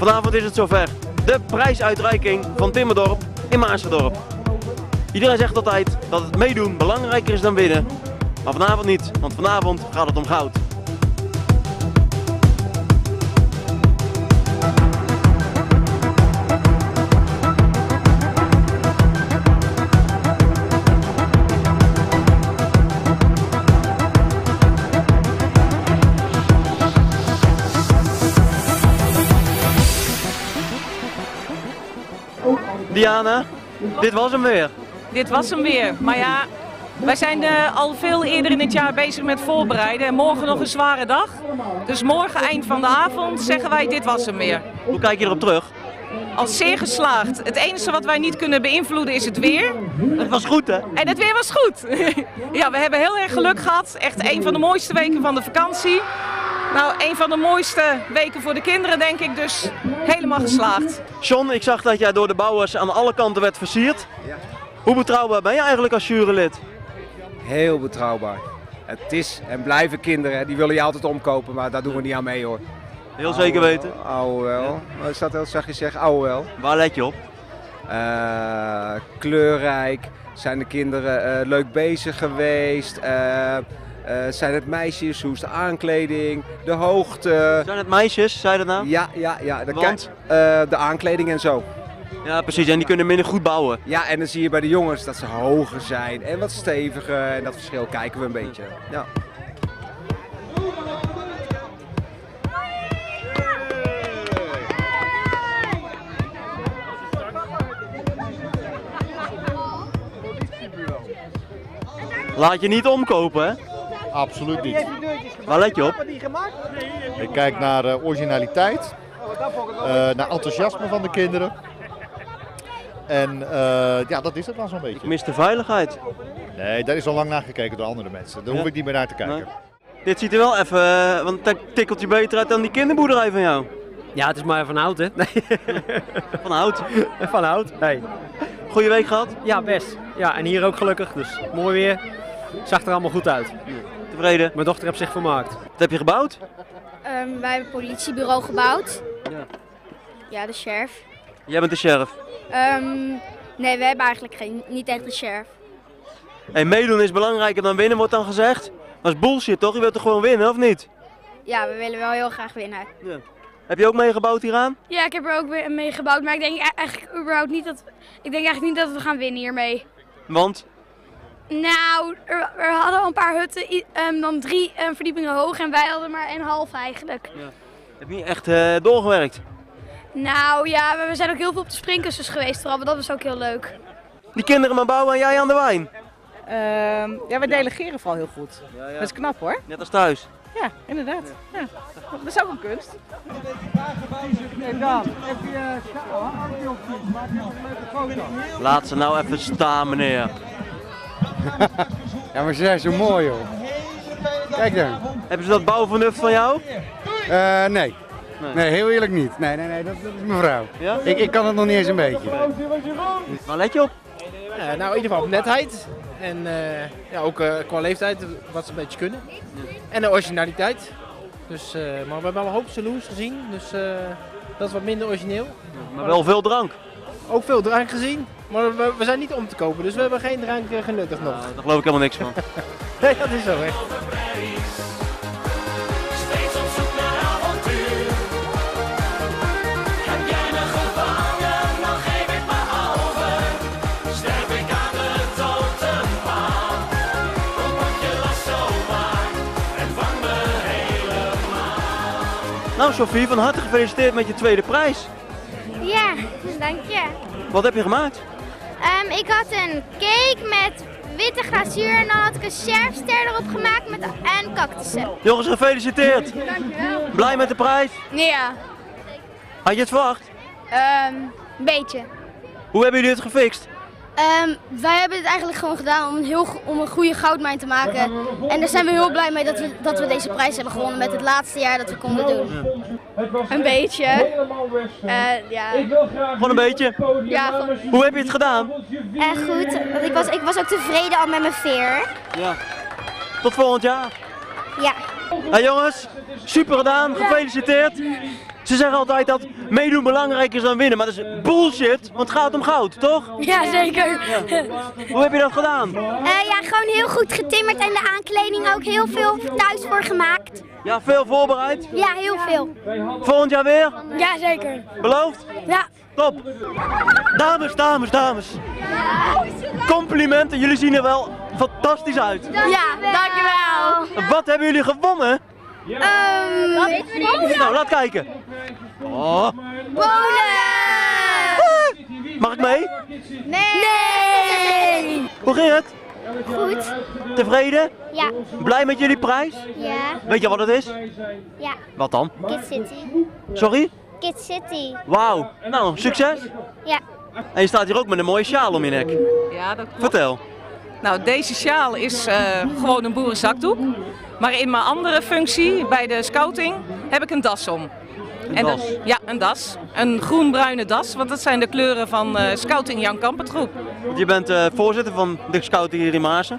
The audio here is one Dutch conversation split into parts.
Vanavond is het zover. De prijsuitreiking van Timmerdorp in Maarschendorp. Iedereen zegt altijd dat het meedoen belangrijker is dan winnen. Maar vanavond niet, want vanavond gaat het om goud. Diana, dit was hem weer. Dit was hem weer, maar ja, wij zijn al veel eerder in het jaar bezig met voorbereiden en morgen nog een zware dag. Dus morgen eind van de avond zeggen wij dit was hem weer. Hoe kijk je erop terug? Als zeer geslaagd. Het enige wat wij niet kunnen beïnvloeden is het weer. Het was goed hè? En het weer was goed. Ja, we hebben heel erg geluk gehad. Echt een van de mooiste weken van de vakantie. Nou, een van de mooiste weken voor de kinderen denk ik, dus helemaal geslaagd. John, ik zag dat jij door de bouwers aan alle kanten werd versierd. Ja. Hoe betrouwbaar ben je eigenlijk als jurylid? Heel betrouwbaar. Het is en blijven kinderen, die willen je altijd omkopen, maar daar doen we niet aan mee hoor. Heel zeker weten. Ouwe wel. Wat staat heel zachtjes zeggen? Ouwe wel. Waar let je op? Kleurrijk. Zijn de kinderen leuk bezig geweest? Zijn het meisjes? Hoe is de aankleding? De hoogte? Zijn het meisjes, zei dat nou? Ja. Want? De aankleding en zo. Ja, precies. En die kunnen minder goed bouwen. Ja, en dan zie je bij de jongens dat ze hoger zijn en wat steviger. En dat verschil kijken we een beetje. Ja. Laat je niet omkopen, hè? Absoluut niet. Waar let je op? Ik kijk naar originaliteit, naar enthousiasme van de kinderen. En ja, dat is het dan zo'n beetje. Ik mis de veiligheid. Nee, daar is al lang naar gekeken door andere mensen. Daar hoef ik niet meer naar te kijken. Nee. Dit ziet er wel even, want een tikkeltje beter uit dan die kinderboerderij van jou. Ja, het is maar van hout, hè? Nee. Van hout. Van hout? Nee. Goeie week gehad? Ja, best. Ja, en hier ook gelukkig, dus mooi weer. Zag er allemaal goed uit. Tevreden? Mijn dochter heeft zich vermaakt. Wat heb je gebouwd? Wij hebben een politiebureau gebouwd. Ja. Ja, de sheriff. Jij bent de sheriff. Nee, we hebben eigenlijk niet echt een sheriff. Hey, meedoen is belangrijker dan winnen, wordt dan gezegd. Dat is bullshit toch? Je wilt toch gewoon winnen, of niet? Ja, we willen wel heel graag winnen. Ja. Heb je ook meegebouwd hieraan? Ja, ik heb er ook weer mee gebouwd, maar ik denk eigenlijk überhaupt niet dat, we gaan winnen hiermee. Want? Nou, er hadden al een paar hutten, dan 3 verdiepingen hoog en wij hadden maar 1,5 eigenlijk. Ja. Heb je niet echt doorgewerkt? Nou ja, we zijn ook heel veel op de springkussens geweest vooral, maar dat was ook heel leuk. Die kinderen maar bouwen en jij aan de wijn? Ja, we delegeren vooral heel goed. Ja. Dat is knap hoor. Net als thuis. Ja, inderdaad. Ja. Dat is ook een kunst. Laat ze nou even staan, meneer. Ja, maar ze zijn zo mooi joh. Kijk dan. Hebben ze dat bouwvernuft van jou? Nee. Nee, heel eerlijk niet. Nee, dat is mevrouw. Ja? Ik kan het nog niet eens een beetje. Waar let je op? Nou, in ieder geval op netheid. En ja, ook qua leeftijd, wat ze een beetje kunnen. En de originaliteit. Dus, maar we hebben al een hoop saloons gezien, dus dat is wat minder origineel. Maar wel veel drank. Ook veel drank gezien, maar we zijn niet om te kopen, dus we hebben geen drank genuttigd nog. Nou, daar geloof ik helemaal niks van. Nee, dat is zo echt. Nou Sophie, van harte gefeliciteerd met je tweede prijs. Ja, dank je. Wat heb je gemaakt? Ik had een cake met witte glazuur en dan had ik een sheriffster erop gemaakt en cactussen. Jongens, gefeliciteerd. Dankjewel. Blij met de prijs? Ja, Had je het verwacht? een beetje. Hoe hebben jullie het gefixt? Wij hebben dit eigenlijk gewoon gedaan om een goede goudmijn te maken. En daar zijn we heel blij mee dat we deze prijs hebben gewonnen met het laatste jaar dat we konden doen. Een beetje. Ja. Gewoon een beetje. Ja, gewoon. Hoe heb je het gedaan? Goed, want ik was ook tevreden al met mijn veer. Ja. Tot volgend jaar. Ja. Hey jongens, super gedaan, gefeliciteerd. Ze zeggen altijd dat meedoen belangrijker is dan winnen, maar dat is bullshit, want het gaat om goud, toch? Ja, zeker. Hoe heb je dat gedaan? Ja, gewoon heel goed getimmerd en de aankleding ook heel veel thuis voor gemaakt. Ja, veel voorbereid. Ja, heel veel. Volgend jaar weer? Ja, zeker. Beloofd? Ja. Top. Dames. Complimenten, jullie zien er wel fantastisch uit. Ja, dankjewel. Wat hebben jullie gewonnen? Nou, laat kijken. Oh. Polen! Mag ik mee? Nee! Hoe ging het? Goed. Tevreden? Ja. Blij met jullie prijs? Ja. Weet je wat het is? Ja. Wat dan? Kid City. Sorry? Kid City. Wauw. Nou, succes. Ja. En je staat hier ook met een mooie sjaal om je nek. Ja, dat klopt. Vertel. Nou, deze sjaal is gewoon een boerenzakdoek. Maar in mijn andere functie, bij de scouting, heb ik een das om. Een das? Ja, een das. Een groen-bruine das, want dat zijn de kleuren van Scouting Jan Kampertgroep. Je bent voorzitter van de scouting hier in Maarsen.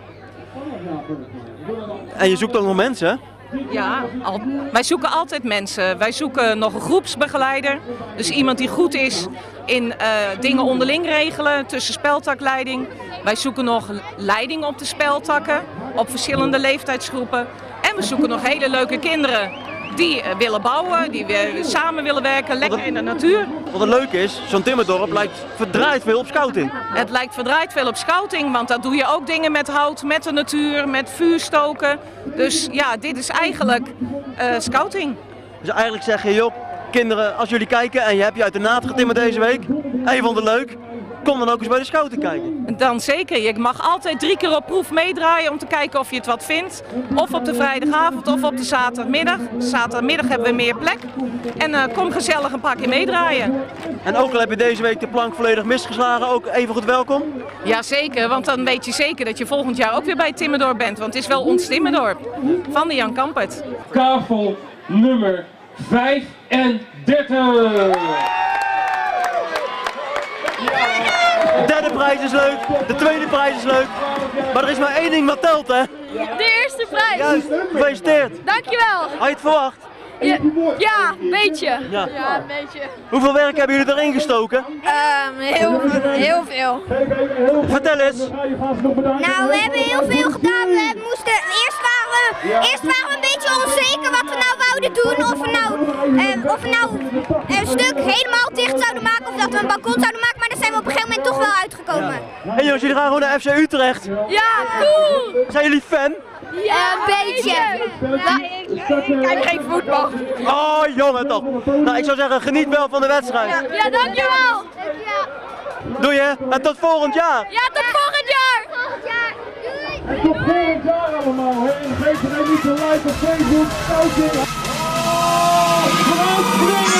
En je zoekt ook nog mensen, hè? Ja, wij zoeken altijd mensen. Wij zoeken nog een groepsbegeleider. Dus iemand die goed is in dingen onderling regelen, tussen speltakleiding. Wij zoeken nog leiding op de speltakken, op verschillende leeftijdsgroepen. En we zoeken nog hele leuke kinderen die willen bouwen, die weer samen willen werken, lekker in de natuur. Wat het leuke is, zo'n timmerdorp lijkt verdraaid veel op scouting. Het lijkt verdraaid veel op scouting, want daar doe je ook dingen met hout, met de natuur, met vuur stoken. Dus ja, dit is eigenlijk scouting. Dus eigenlijk zeg je, joh, kinderen, als jullie kijken en je hebt je uit de naad getimmerd deze week en je vond het leuk, kom dan ook eens bij de scouting kijken. Dan zeker. Je mag altijd 3 keer op proef meedraaien om te kijken of je het wat vindt. Of op de vrijdagavond of op de zaterdagmiddag. Zaterdagmiddag hebben we meer plek. En kom gezellig een paar keer meedraaien. En ook al heb je deze week de plank volledig misgeslagen, ook even goed welkom. Jazeker, want dan weet je zeker dat je volgend jaar ook weer bij Timmerdorp bent. Want het is wel ons Timmerdorp van de Jan Kampert. Kavel nummer 35. De derde prijs is leuk, de tweede prijs is leuk, maar er is maar één ding wat telt, hè? De eerste prijs. Juist, gefeliciteerd. Dankjewel. Had je het verwacht? Ja, een beetje. Ja. een beetje. Hoeveel werk hebben jullie erin gestoken? Heel veel. Vertel eens. Nou, we hebben heel veel gedaan. Eerst waren we een beetje onzeker wat we nou wouden doen. Of we nou een stuk helemaal dicht zouden maken of dat we een balkon zouden maken. Maar daar zijn we op een gegeven moment toch wel uitgekomen. Hey jongens, jullie gaan gewoon naar FC Utrecht. Ja, cool! Zijn jullie fan? Ja, een beetje. Ik kijk geen voetbal. Oh jongen toch. Nou, ik zou zeggen, geniet wel van de wedstrijd. Ja, dankjewel. Doe je en tot volgend jaar. Ja, tot volgend jaar. En tot volgend jaar allemaal, hè. En vergeet niet te liken op Facebook, scouting.